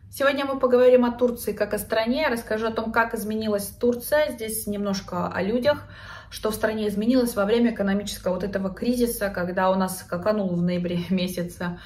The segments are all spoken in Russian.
Сегодня мы поговорим о Турции как о стране, расскажу о том, как изменилась Турция, здесь немножко о людях, что в стране изменилось во время экономического вот этого кризиса, когда у нас скаканул в ноябре месяце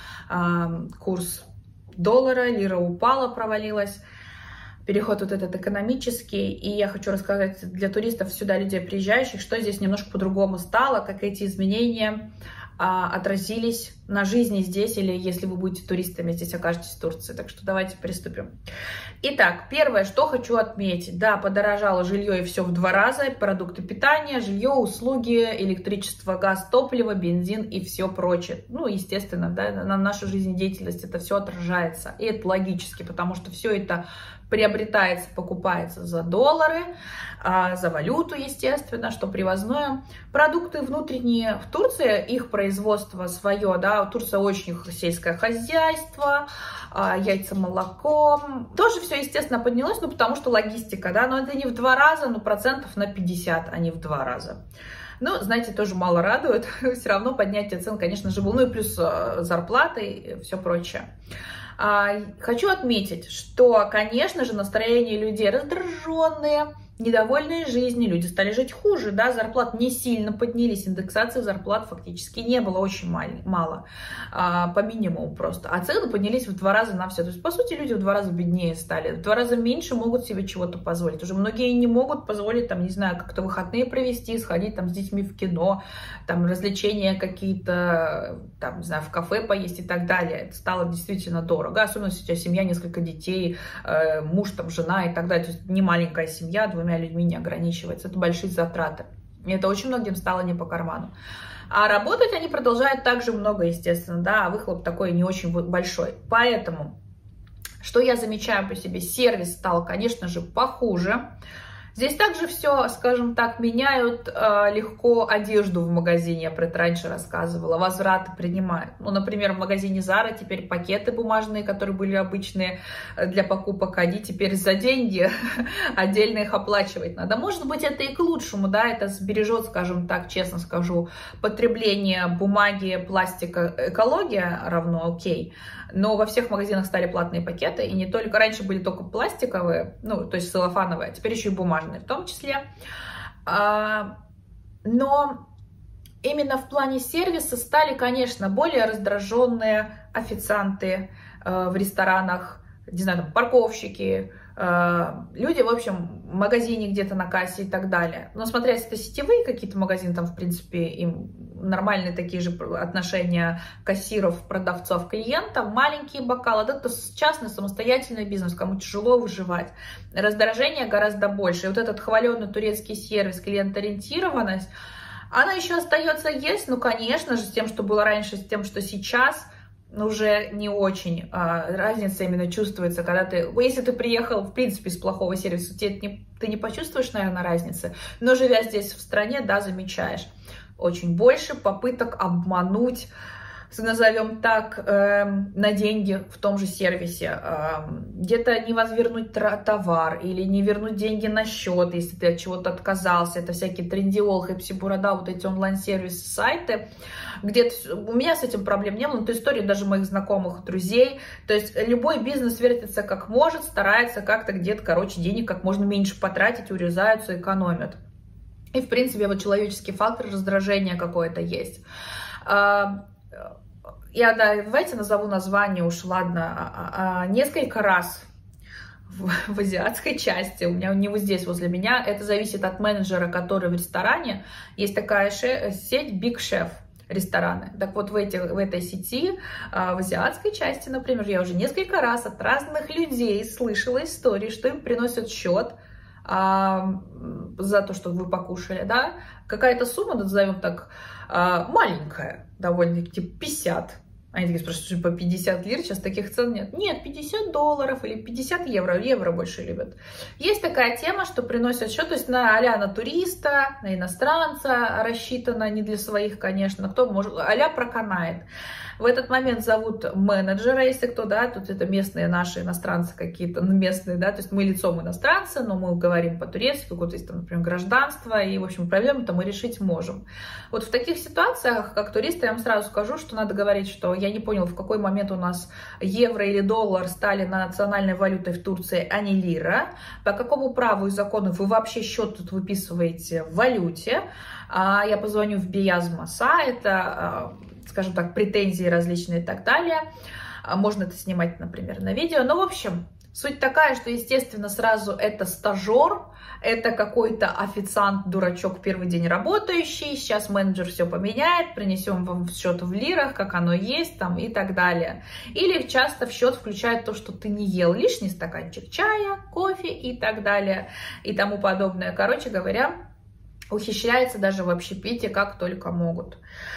курс доллара, лира упала, провалилась, переход вот этот экономический. И я хочу рассказать для туристов, сюда людей приезжающих, что здесь немножко по-другому стало, как эти изменения отразились на жизни здесь, или если вы будете туристами, здесь окажетесь в Турции. Так что давайте приступим. Итак, первое, что хочу отметить. Да, подорожало жилье и все в 2 раза. Продукты питания, жилье, услуги, электричество, газ, топливо, бензин и все прочее. Ну, естественно, да, на нашу жизнедеятельность это все отражается. И это логически, потому что все это приобретается, покупается за доллары, за валюту, естественно, что привозное. Продукты внутренние в Турции, их производство свое, да, Турция очень сельское хозяйство, яйца, молоко. Тоже все, естественно, поднялось, ну, потому что логистика, да, но это не в 2 раза, но процентов на 50, а не в 2 раза. Ну, знаете, тоже мало радует, все равно поднятие цен, конечно же, было, ну и плюс зарплаты и все прочее. Хочу отметить, что, конечно же, настроение людей раздраженные, недовольные жизнью, люди стали жить хуже, да, зарплаты не сильно поднялись, индексации зарплат фактически не было, очень мало, по минимуму просто, а цены поднялись в 2 раза на все, то есть, по сути, люди в 2 раза беднее стали, в 2 раза меньше могут себе чего-то позволить, уже многие не могут позволить, там, не знаю, как-то выходные провести, сходить там с детьми в кино, там, развлечения какие-то, там, не знаю, в кафе поесть и так далее, это стало действительно дорого, особенно если у тебя семья, несколько детей, муж, там, жена и так далее, то есть, не маленькая семья, 2 людьми не ограничивается, это большие затраты. И это очень многим стало не по карману. А работать они продолжают также много, естественно, да, а выхлоп такой не очень большой. Поэтому, что я замечаю по себе, сервис стал, конечно же, похуже. Здесь также все, скажем так, меняют легко одежду в магазине, я про это раньше рассказывала, возвраты принимают. Ну, например, в магазине Zara теперь пакеты бумажные, которые были обычные для покупок, они теперь за деньги отдельно их оплачивать надо. Может быть, это и к лучшему, да, это сбережет, скажем так, честно скажу, потребление бумаги, пластика, экология равно окей. Но во всех магазинах стали платные пакеты, и не только, раньше были только пластиковые, ну, то есть целлофановые, а теперь еще и бумажные в том числе. Но именно в плане сервиса стали, конечно, более раздраженные официанты в ресторанах, не знаю, там, парковщики, люди, в общем, в магазине где-то на кассе и так далее. Но смотря если это сетевые какие-то магазины, там, в принципе, им нормальные такие же отношения кассиров, продавцов, клиентов, маленькие бокалы, да, это частный самостоятельный бизнес, кому тяжело выживать. Раздражение гораздо больше. И вот этот хваленый турецкий сервис, клиент-ориентированность, она еще остается есть, ну, конечно же, с тем, что было раньше, с тем, что сейчас, уже не очень разница именно чувствуется, когда ты, если ты приехал, в принципе, с плохого сервиса, ты не почувствуешь, наверное, разницы, но живя здесь в стране, да, замечаешь. Очень больше попыток обмануть, назовем так, на деньги в том же сервисе. Где-то не возвернуть товар или не вернуть деньги на счет, если ты от чего-то отказался. Это всякие трендиол, хэпси-бурада, вот эти онлайн-сервисы, сайты. Где-то у меня с этим проблем не было, но это история даже моих знакомых, друзей. То есть любой бизнес вертится как может, старается как-то где-то, короче, денег как можно меньше потратить, урезаются, экономят. И, в принципе, вот человеческий фактор раздражения какое-то есть. Я, да, давайте назову название уж, ладно, несколько раз в азиатской части, у меня не вот здесь возле меня, это зависит от менеджера, который в ресторане, есть такая сеть Big Chef рестораны. Так вот, в этой сети, в азиатской части, например, я уже несколько раз от разных людей слышала истории, что им приносят счет за то, что вы покушали, да, какая-то сумма, назовем так, маленькая, довольно-таки, типа 50. Они такие спрашивают, по 50 лир, сейчас таких цен нет. Нет, 50 долларов или 50 евро, евро больше любят. Есть такая тема, что приносят счет, то есть а-ля на туриста, на иностранца рассчитано, не для своих, конечно, кто может, а-ля проканает. В этот момент зовут менеджера, если кто, да, тут это местные наши иностранцы какие-то, местные, да, то есть мы лицом иностранца, но мы говорим по-турецки, какое-то есть там, например, гражданство, и, в общем, проблему-то мы решить можем. Вот в таких ситуациях, как туристы, я вам сразу скажу, что надо говорить, что я не понял, в какой момент у нас евро или доллар стали национальной валютой в Турции, а не лира, по какому праву и закону вы вообще счет тут выписываете в валюте. Я позвоню в Биязмаса, это, скажем так, претензии различные и так далее. Можно это снимать, например, на видео. Но, в общем, суть такая, что, естественно, сразу это стажер, это какой-то официант, дурачок, первый день работающий, сейчас менеджер все поменяет, принесем вам счет в лирах, как оно есть, там, и так далее. Или часто в счет включают то, что ты не ел, лишний стаканчик чая, кофе и так далее, и тому подобное. Короче говоря, ухищряется даже в общепите как только могут.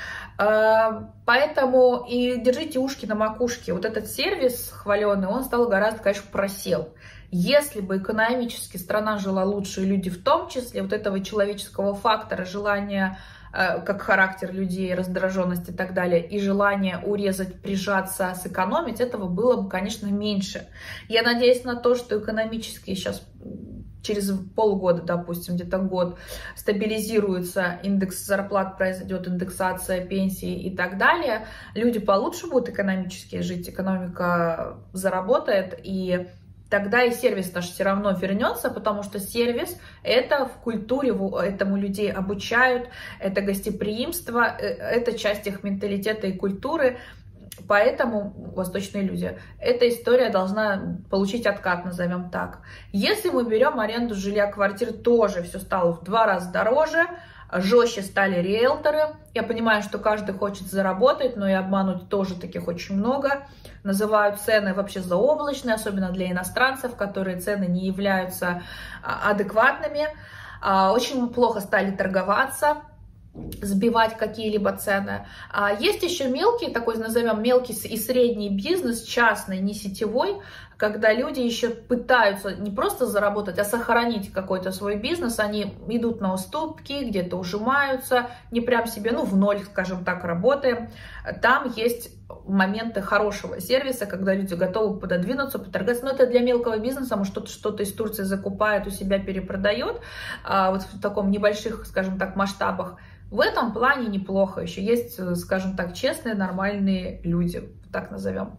Поэтому и держите ушки на макушке. Вот этот сервис хваленый, он стал гораздо, конечно, просел. Если бы экономически страна жила лучше, и люди в том числе, вот этого человеческого фактора, желания, как характер людей, раздраженность и так далее, и желание урезать, прижаться, сэкономить, этого было бы, конечно, меньше. Я надеюсь на то, что экономически сейчас через полгода, допустим, где-то год, стабилизируется индекс зарплат, произойдет индексация пенсий и так далее, люди получше будут экономически жить, экономика заработает, и тогда и сервис наш все равно вернется, потому что сервис — это в культуре, этому людей обучают, это гостеприимство, это часть их менталитета и культуры. Поэтому восточные люди. Эта история должна получить откат, назовем так. Если мы берем аренду жилья, квартир, тоже все стало в 2 раза дороже, жестче стали риэлторы. Я понимаю, что каждый хочет заработать, но и обмануть тоже таких очень много. Называют цены вообще заоблачные, особенно для иностранцев, которые цены не являются адекватными. Очень плохо стали торговаться, сбивать какие-либо цены. Есть еще мелкий, такой назовем мелкий и средний бизнес, частный, не сетевой, когда люди еще пытаются не просто заработать, а сохранить какой-то свой бизнес, они идут на уступки, где-то ужимаются, не прям себе, ну, в ноль, скажем так, работаем. Там есть моменты хорошего сервиса, когда люди готовы пододвинуться, поторговаться. Но это для мелкого бизнеса, может, что-то из Турции закупает, у себя перепродает, вот в таком небольших, скажем так, масштабах. В этом плане неплохо. Еще есть, скажем так, честные, нормальные люди, так назовем.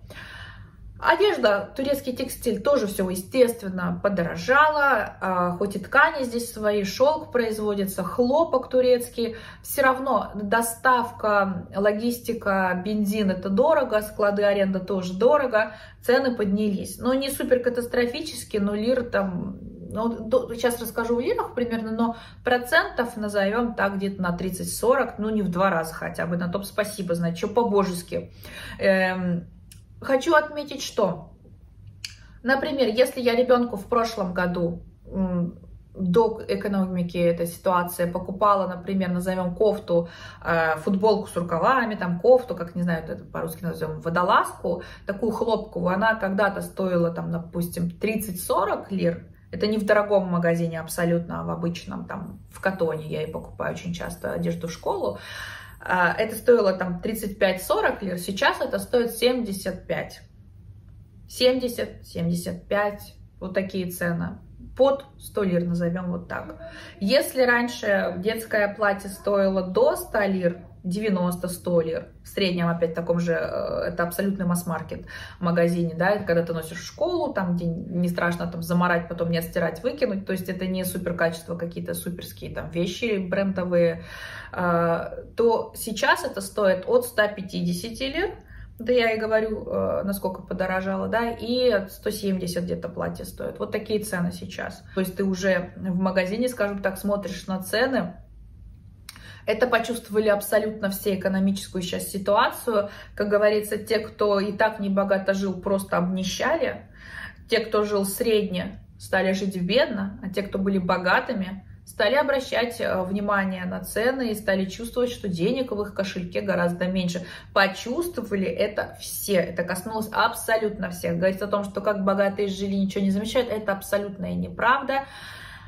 Одежда, турецкий текстиль, тоже все, естественно, подорожало. Хоть и ткани здесь свои, шелк производится, хлопок турецкий. Все равно доставка, логистика, бензин — это дорого, склады, аренда тоже дорого. Цены поднялись. Но не супер катастрофически, но лир там... Ну, сейчас расскажу в лирах примерно, но процентов назовем так где-то на 30-40, ну не в 2 раза хотя бы, на том спасибо, значит, что по-божески. Хочу отметить, что, например, если я ребенку в прошлом году до экономики этой ситуации покупала, например, назовем кофту, футболку с рукавами, там кофту, как не знаю, это по-русски назовем, водолазку, такую хлопковую, она когда-то стоила, там, допустим, 30-40 лир. Это не в дорогом магазине абсолютно, а в обычном, там, в Катоне я и покупаю очень часто одежду в школу. Это стоило там 35-40 лир, сейчас это стоит 75. 70-75, вот такие цены. Под 100 лир, назовем вот так. Если раньше детское платье стоило до 100 лир, 90-100 лир, в среднем опять в таком же, это абсолютный масс-маркет магазине, да, это когда ты носишь в школу, там, где не страшно там замарать, потом не отстирать, выкинуть, то есть это не супер качество, какие-то суперские там вещи брендовые, то сейчас это стоит от 150 лир, да я и говорю, насколько подорожало, да, и 170 где-то платье стоит. Вот такие цены сейчас. То есть ты уже в магазине, скажем так, смотришь на цены. Это почувствовали абсолютно все экономическую сейчас ситуацию. Как говорится, те, кто и так небогато жил, просто обнищали. Те, кто жил средне, стали жить бедно, а те, кто были богатыми, стали обращать внимание на цены и стали чувствовать, что денег в их кошельке гораздо меньше. Почувствовали это все. Это коснулось абсолютно всех. Говорить о том, что как богатые жили, ничего не замечают, это абсолютная неправда.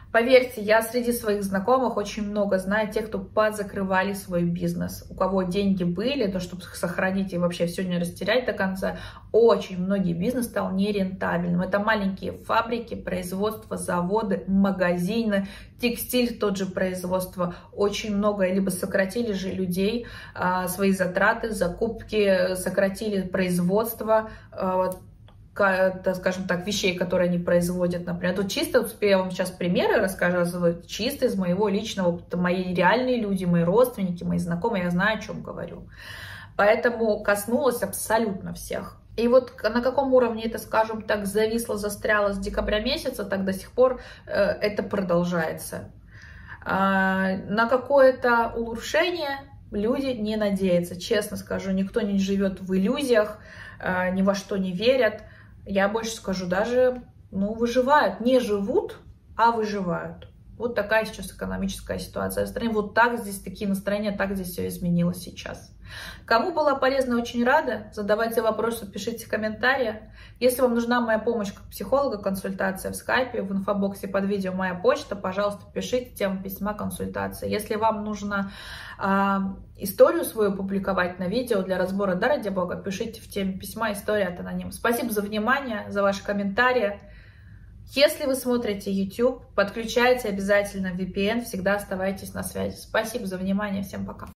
Поверьте, я среди своих знакомых очень много знаю тех, кто позакрывали свой бизнес. У кого деньги были, то чтобы их сохранить и вообще все не растерять до конца, очень многие бизнес стал нерентабельным. Это маленькие фабрики, производства, заводы, магазины, текстиль, тот же производство. Очень много, либо сократили же людей, свои затраты, закупки, сократили производство, скажем так, вещей, которые они производят, например. Тут чисто, я вам сейчас примеры рассказываю, чисто из моего личного опыта. Мои реальные люди, мои родственники, мои знакомые, я знаю, о чем говорю. Поэтому коснулось абсолютно всех. И вот на каком уровне это, скажем так, зависло, застряло с декабря месяца, так до сих пор это продолжается. На какое-то улучшение люди не надеются, честно скажу. Никто не живет в иллюзиях, ни во что не верят. Я больше скажу, даже, выживают. Не живут, а выживают. Вот такая сейчас экономическая ситуация в стране. Вот так здесь такие настроения, так здесь все изменилось сейчас. Кому была полезна, очень рада. Задавайте вопросы, пишите в комментариях. Если вам нужна моя помощь как психолога, консультация в скайпе, в инфобоксе под видео моя почта, пожалуйста, пишите тему письма, консультации. Если вам нужно историю свою публиковать на видео для разбора, да, ради бога, пишите в теме письма «История от анонима». Спасибо за внимание, за ваши комментарии. Если вы смотрите YouTube, подключайте обязательно VPN, всегда оставайтесь на связи. Спасибо за внимание, всем пока.